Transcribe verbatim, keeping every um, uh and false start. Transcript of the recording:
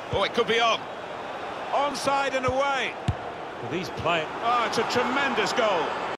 Oh, it could be on. Onside and away. Well, these players... Oh, it's a tremendous goal.